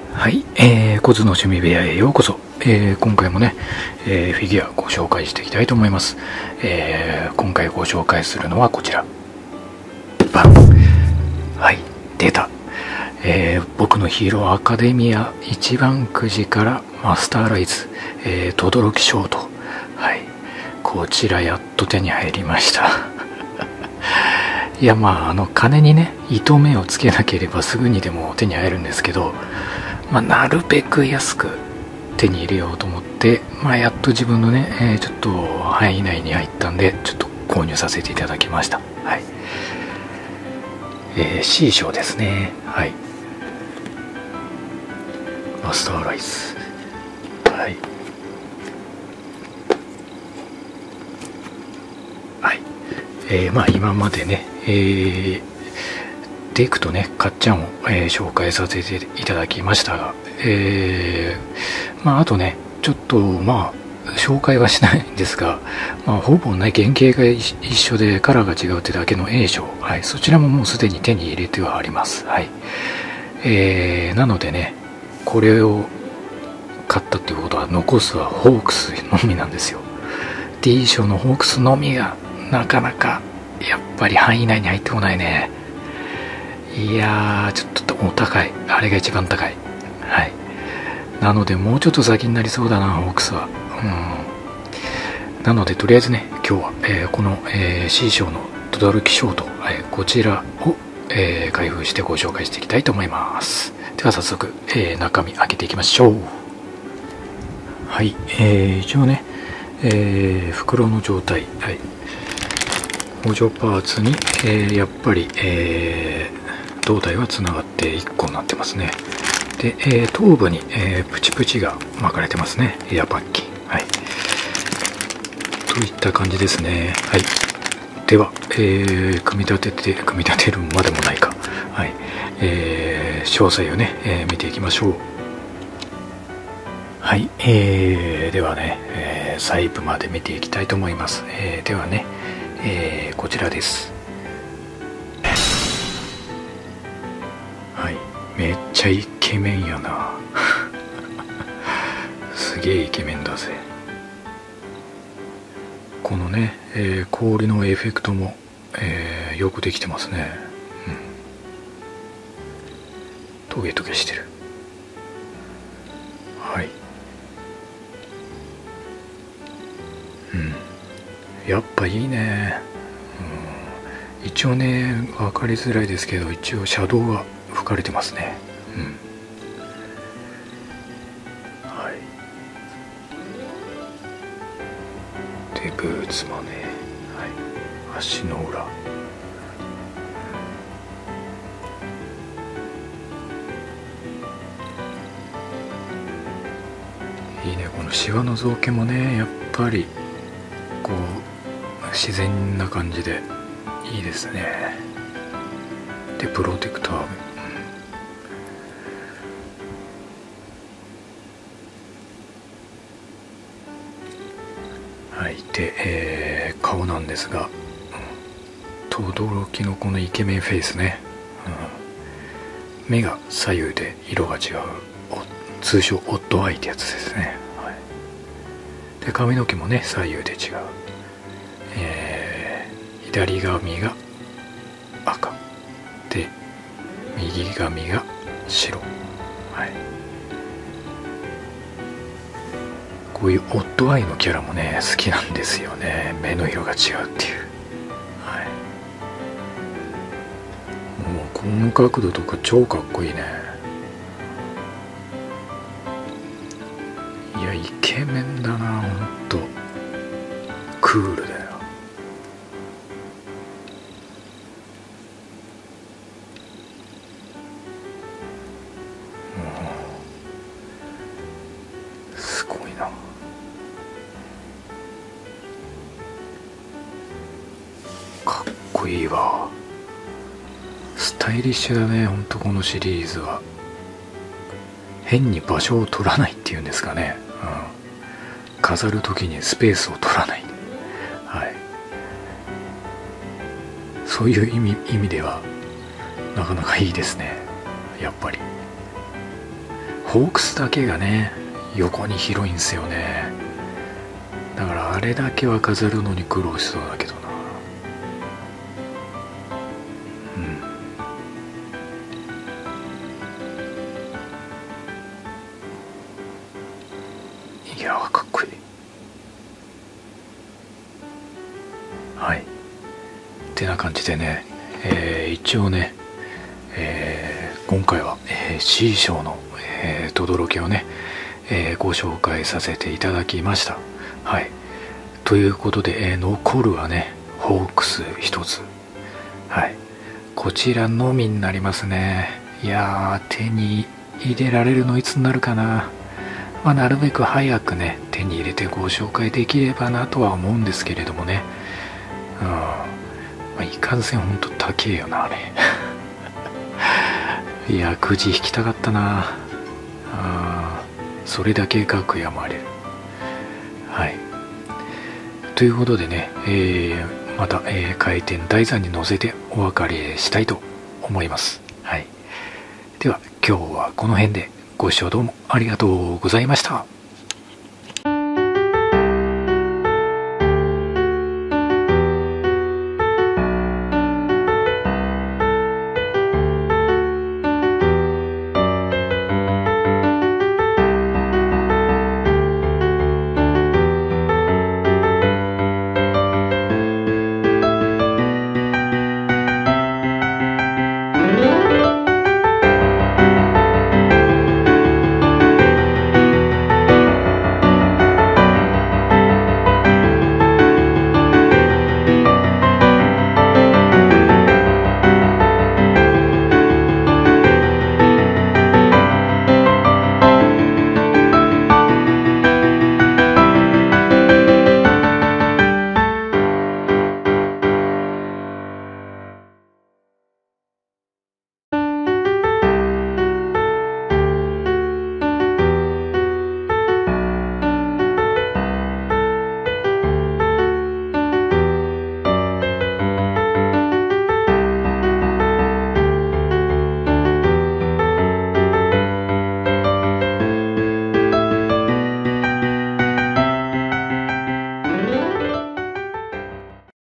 はい、コズの趣味部屋へようこそ。今回もね、フィギュアご紹介していきたいと思います。今回ご紹介するのはこちら。バン。はい、出た。僕のヒーローアカデミア一番くじからマスターライズ、轟ショート。はい、こちらやっと手に入りました。いや、金にね糸目をつけなければすぐにでも手に入るんですけど、なるべく安く手に入れようと思って、やっと自分のね、ちょっと範囲内に入ったんで、ちょっと購入させていただきました。はい。C 賞ですね。はい。マスターライズ。はい。はい。今までね、デクとねかっちゃんを、紹介させていただきましたが、あとねちょっと紹介はしないんですが、ほぼね原型が一緒でカラーが違うってだけの A 賞、はい、そちらももうすでに手に入れてはあります。はい。なのでねこれを買ったっていうことは残すはホークスのみなんですよ。 D 賞のホークスのみがなかなかやっぱり範囲内に入ってこないね。いやー、ちょっとお高い。あれが一番高い。はい。なのでもうちょっと先になりそうだな、ホークスは。なのでとりあえずね今日は、この、C 賞の轟ショート、こちらを、開封してご紹介していきたいと思います。では早速、中身開けていきましょう。はい、一応ね、袋の状態、はい、補助パーツに、やっぱり、胴体はつながって1個になってますね。で、頭部に、プチプチが巻かれてますね。エアパッキン。はい。といった感じですね。はい。では、組み立てるまでもないか。はい。詳細をね、見ていきましょう。はい。ではね、細部まで見ていきたいと思います。ではね、こちらです。はい。めっちゃイケメンやな。すげえイケメンだぜ。このね、氷のエフェクトも、よくできてますね。トゲトゲしてる。はい。やっぱいいね。一応ね分かりづらいですけど、一応シャドウが吹かれてますね。はい。でブーツもね、はい、足の裏、いいね。このシワの造形もねやっぱりこう自然な感じでいいですね。でプロテクター、はい。で、顔なんですが、轟のこのイケメンフェイスね、目が左右で色が違う、通称オッドアイってやつですね。はい。で髪の毛もね左右で違う、左髪が赤で右髪が白。はい。こういうオッドアイのキャラもね好きなんですよね。目の色が違うっていう。はい。もうこの角度とか超かっこいいね。いやイケメンだな、ほんとクールだよ。すごいな。かっこいいわ。スタイリッシュだね、ほんとこのシリーズは。変に場所を取らないっていうんですかね、飾る時にスペースを取らない。はい。そういう意味ではなかなかいいですね、やっぱり。 ホークスだけがね横に広いんですよね。だからあれだけは飾るのに苦労しそうだけどな。いやーかっこいい。はい、ってな感じでね、一応ね、今回は、C 賞の轟をね、ご紹介させていただきました。はい、ということで、残るはねホークス一つ。はい、こちらのみになりますね。いやー、手に入れられるのいつになるかな。なるべく早くね手に入れてご紹介できればなとは思うんですけれどもね。いかんせんほんと高えよなあれいやくじ引きたかったな。それだけ楽屋もあれる。はい、ということでね、また、回転台座に乗せてお別れしたいと思います。はい、では今日はこの辺でご視聴どうもありがとうございました。